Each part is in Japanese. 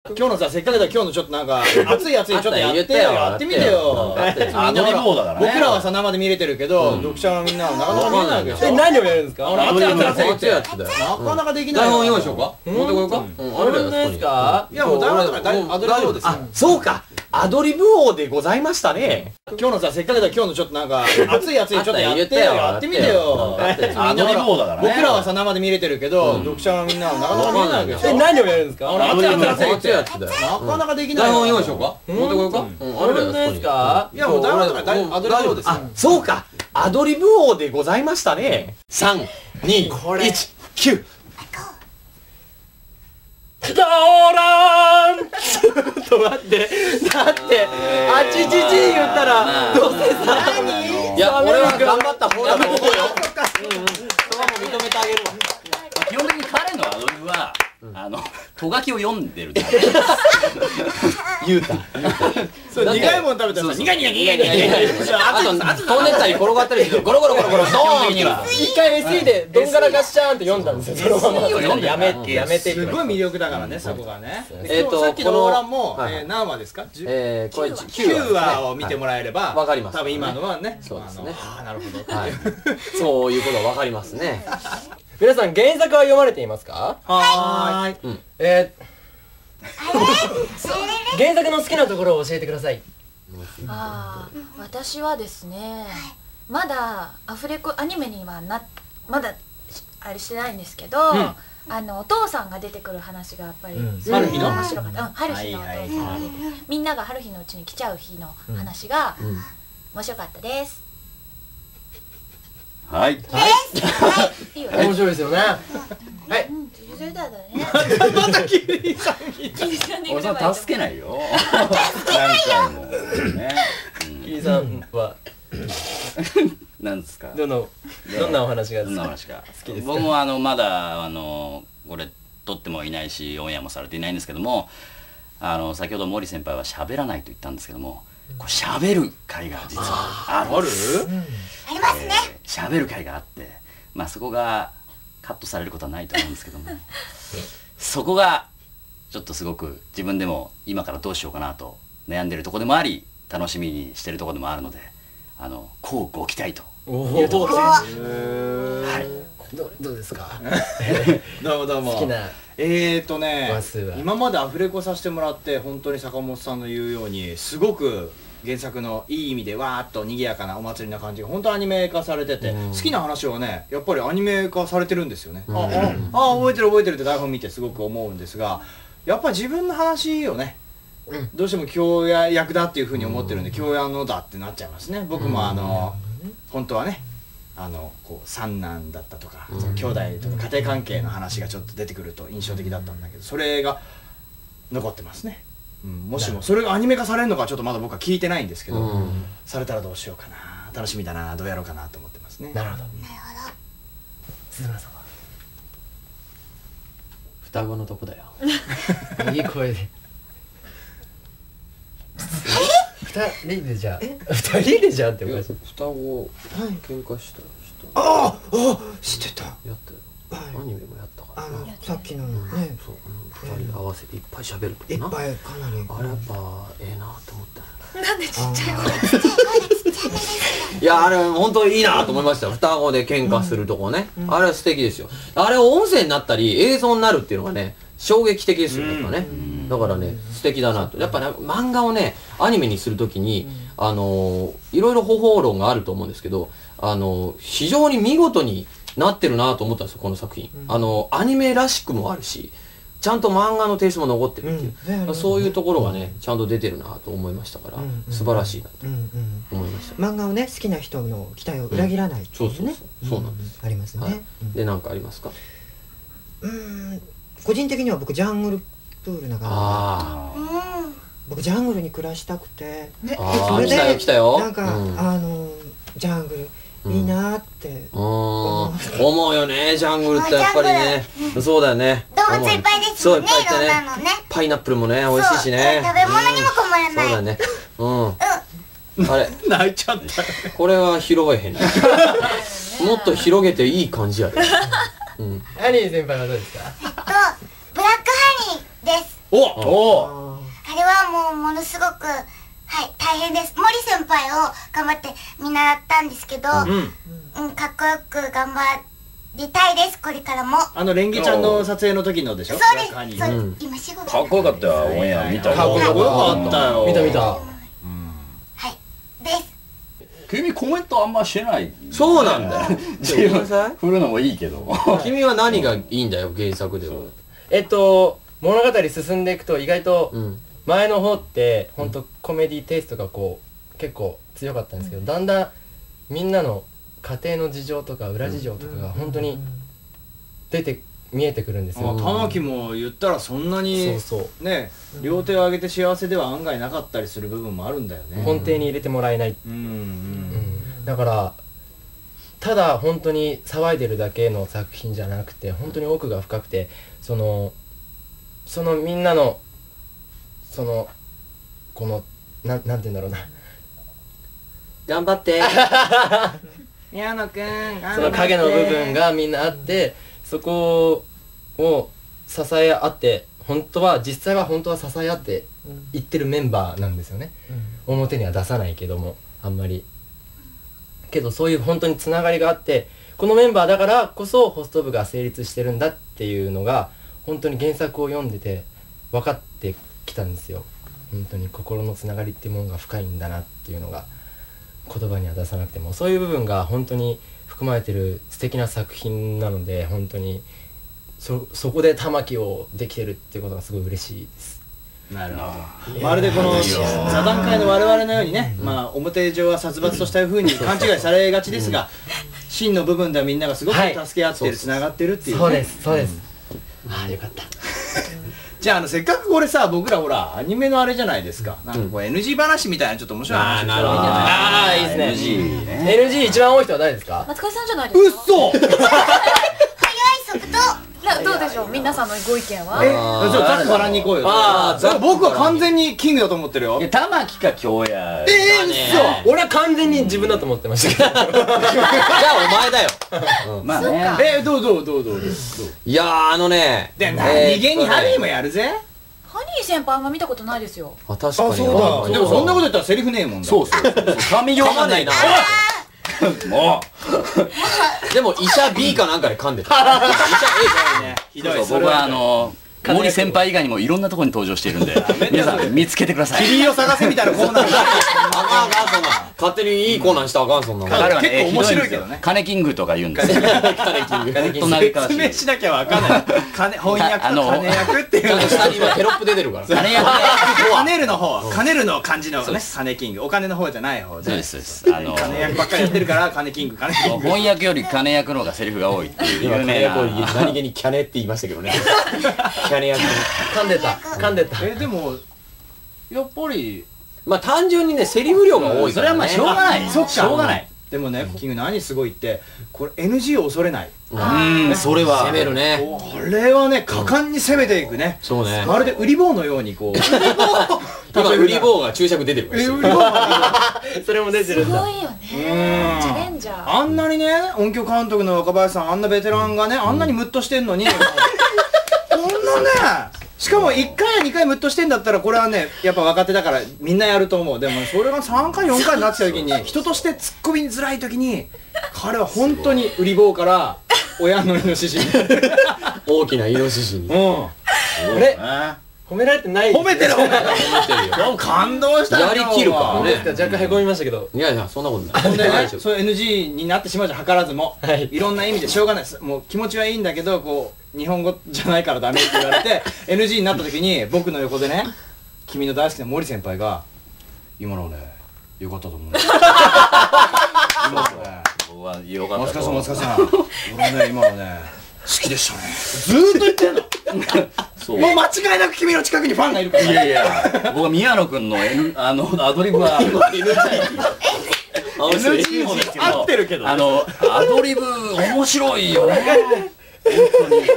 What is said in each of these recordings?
今日のさ、せっかくだ今日のちょっとなんか熱いちょっとやってよ、やってみてよ。 アドリブ王だからね。 僕らはさ生で見れてるけど、読者のみんなはなかなか見えないわけでしょ。 何をやるんですか？ 熱いやつだよ。なかなかできない。 台本用意しようか。持ってこようか。 あれですか？ いやもう台本とかアドリブ王ですよ。 そうか。アドリブ王でございましたね。 今日のさ、せっかくだ今日のちょっとなんか熱いちょっとやってよ、やってみてよ。 アドリブ王だからね。 僕らはさ生で見れてるけど、読者のみんなはなかなか見えないわけでしょ。 何をやるんですか？ 熱いやつだよ。 なかなかできない。 台本用意しようか。持ってこようか。 あれですか？ いやもう台本とかアドリブ王ですよ。 そうか。アドリブ王でございましたね。3、2、1、9。 オーランちょっと待って、だってあちちち言ったらどうせさ、 いや俺は頑張った方だと思うよ。そこはもう認めてあげるわ。 基本的に彼のアドリブはとがきを読んでるだけ。 言うた。 そう苦いもの食べたらさ、苦い。 あと飛んでったり転がったりするゴロゴロドーンには。 一回 SE でどんがらがっしゃーんって読んだんですよ。そのままやめて。 すごい魅力だからね、そこがね。さっきこののオーランも何話ですか？ これ 9話を見てもらえればわかります。 多分今のはね。 そうですね。 ああなるほど。 そういうことはわかりますね。 皆さん原作は読まれていますか？ はーい。 原作の好きなところを教えてください。 私はですね、まだアフレコアニメにはまだあれしてないんですけど、お父さんが出てくる話がやっぱり春日の面白かった。春日のお父さんが出て、みんなが春日のうちに来ちゃう日の話が面白かったです。 はい。 面白いですよね。はい。 それだね。 またキリさん俺さん助けないよ。何回もね。 キリさんはなんですか。 どんなお話が好きですか。僕もまだこれ撮ってもいないしオンエアもされていないんですけども、先ほど森先輩は喋らないと言ったんですけども、これ喋る回が実はある。ありますね。喋る回があって、まあそこがカットされることはないと思うんですけども、そこがちょっとすごく自分でも今からどうしようかなと悩んでるところでもあり、楽しみにしてるところでもあるので、こうご期待というところで、はい。 どうですか？ どうも。 好きな今までアフレコさせてもらって本当に坂本さんの言うようにすごく原作のいい意味でわーっと賑やかなお祭りな感じが本当アニメ化されてて、好きな話はねやっぱりアニメ化されてるんですよね。覚えてるって台本見てすごく思うんですが、やっぱり自分の話をねどうしても京谷役だっていうふうに思ってるんで、京谷のだってなっちゃいますね。僕も本当はねこう三男だったとか兄弟とか家庭関係の話がちょっと出てくると印象的だったんだけど、それが残ってますね。もしもそれがアニメ化されるのかちょっとまだ僕は聞いてないんですけど、されたらどうしようかな、楽しみだな、どうやろうかなと思ってますね。 なるほど。鈴村さんは双子のとこだよ。 いい声で。2人でじゃっておかしい。 双子喧嘩した人。知ってた。 やったよ。アニメもやったからな。 さっきのね。 そう、2人合わせていっぱい喋るとかな。 いっぱいかなり。 あれやっぱええなと思った。 なんでちっちゃい声？ いやあれ本当いいなと思いましたよ。双子で喧嘩するとこね。あれは素敵ですよ。あれ音声になったり映像になるっていうのがね衝撃的ですよね。だからね素敵だなと。やっぱね漫画をねアニメにするときにいろいろ方法論があると思うんですけど、非常に見事になってるなと思ったんですよこの作品。アニメらしくもあるし、ちゃんと漫画のテイストも残ってるっていう、そういうところがねちゃんと出てるなと思いましたから、素晴らしいなと思いました。 漫画をね好きな人の期待を裏切らないっていうね。 そうなんです。 ありますね。 で何かありますか？ 個人的には僕ジャングルプールな感じ。僕ジャングルに暮らしたくて、それでなんかジャングルいいなって思うよね。ジャングルってやっぱりね。そうだよね。 動物いっぱいですもんね。いろんなのね。 パイナップルもね美味しいしね。 食べ物にも困らない。 そうだね。あれ泣いちゃった。 これは広げへんね。もっと広げていい感じやで。 ハニー先輩はどうですか？ ブラックハニーです。 おあれはもうものすごく大変です。森先輩を頑張って見習ったんですけど、かっこよく頑張りたいです。これからも。 レンゲちゃんの撮影の時のでしょ。 そうです。今仕事かっこよかったよ。オンエア見たよ。 かっこよかったよ。 見た。 はいです。 君コメントあんましてない。 そうなんだよ。 自分振るのもいいけど。 君は何がいいんだよ、原作では。 物語進んでいくと意外と前の方って本当コメディテイストがこう結構強かったんですけど、だんだんみんなの家庭の事情とか裏事情とかが本当に見えてくるんですよ。 玉木も言ったらそんなにね、両手を上げて幸せでは案外なかったりする部分もあるんだよね。 根底に入れてもらえない。だからただ本当に騒いでるだけの作品じゃなくて、本当に奥が深くて、そのみんなのこのなんて言うんだろうな、 頑張って宮野くん、 その影の部分がみんなあって、そこを支え合って、実際は本当は支え合っていってるメンバーなんですよね。表には出さないけども、あんまりけどそういう本当につながりがあって、このメンバーだからこそホスト部が成立してるんだっていうのが本当に原作を読んでて分かってきたんですよ。本当に心のつながりっていうものが深いんだなっていうのが言葉には出さなくても、そういう部分が本当に含まれてる素敵な作品なので、本当にそこで玉木をできてるっていうことがすごい嬉しいです。 なるほど。まるでこの座談会の我々のようにね、表上は殺伐とした風に勘違いされがちですが、真の部分ではみんながすごく助け合ってる、つながってるっていうね。 そうです、そうです。ああ、よかった。 じゃあせっかくこれさ、僕らほらアニメのあれじゃないですか。なんかこう NG 話みたいなちょっと面白い話したらいいんじゃない？ ああ、いいですね。NG 一番多い人は誰ですか？ 松川さんじゃないですか？ 嘘。 速い速度。 どうでしょう、皆さんのご意見は。 じゃあザック笑いに行こうよ。僕は完全にキングだと思ってるよ。 玉木か京也。 嘘。 俺は完全に自分だと思ってましたけど。 じゃあお前だよ。 まあね。 どういやーで、逃げにハニーもやるぜ。 ハニー先輩あんま見たことないですよ。 確かに。 そうだ。でもそんなこと言ったらセリフねえもんだ。 そう。髪用がないな。もうでも医者 B かなんかで噛んでた。医者 A ね。 ひどい。 僕は森先輩以外にもいろんなところに登場しているんで、皆さん見つけてください。 キリを探せみたいなコーナーがあかんそんな。勝手にいいコーナーにしたらあかんそんな。 彼は結構面白いけどね。 金キングとか言うんですよ。 説明しなきゃわかんない。翻訳と金役っていう。 ちゃんと下に今テロップ出てるから。 金役カネルの方、カネルの漢字のね、金キング、お金の方じゃない方で。 そうです金役ばっかりやってるから金キング。 翻訳より金役の方がセリフが多いっていう有名な。 何気にキャネって言いましたけどね。キャネ役。 噛んでた。 でもやっぱりまあ単純にねセリフ量が多いからね。 それはまあしょうがない。しょうがない。 でもね、キング何すごいってこれ NG を恐れない。 それは攻めるね。 これはね果敢に攻めていくね。 そうね。 まるでウリ坊のようにこう。 今ウリ坊が注釈出てるから。 それも出てるんだ。 すごいよね。チャレンジャー。 あんなにね音響監督の若林さん、あんなベテランがねあんなにムッとしてんのに。こんなね、しかも1回や2回ムッとしてんだったらこれはねやっぱ若手だからみんなやると思う。でもそれが3回4回になってきた時に人として突っ込みづらい時に彼は本当にウリ坊から親のイノシシに大きなイノシシに。 あれ褒められてない。 褒めてる感動したよ。 やりきるからね。 若干へこみましたけど。 いやそんなことない。 ほんでね、そう NG になってしまうじゃん、図らずも。いろんな意味でしょうがないです。もう気持ちはいいんだけどこう日本語じゃないからダメって言われてNG になった時に僕の横でね、君の大好きな森先輩が今のねよかったと思う。 僕はよかった。 松川さん、俺ね今のね好きでしたね。ずーっと言ってんの。もう間違いなく君の近くにファンがいるから。 いやいや、僕は宮野くんのアドリブは NG 合ってるけど。 アドリブ面白いよね。本当に。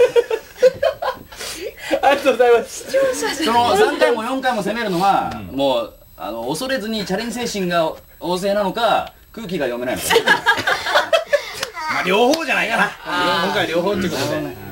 ありがとうございます。 その3回も4回も攻めるのはもう恐れずにチャレンジ精神が旺盛なのか空気が読めないのか。 まあ両方じゃないかな。今回両方っていうことで。